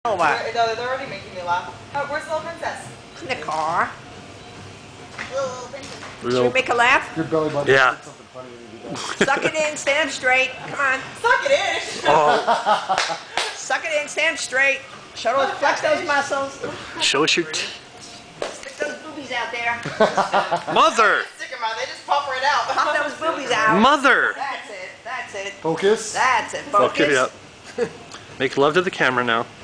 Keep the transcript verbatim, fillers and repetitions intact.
Oh, what? They're, they're already making me laugh. Oh, where's the little princess? In the car. Little, little princess. Should we make her laugh? Your belly button. Yeah. Something funny when you do that. Suck it in, stand up straight. Come on. Suck it in. Oh, Suck it in, stand straight. Show those, flex those muscles. show us your t Stick those boobies out there. mother. Stick them out. They just pop right out. Pop those boobies out. Mother. That's it. That's it. Focus. That's it. Focus. Okay, yeah. Make love to the camera now.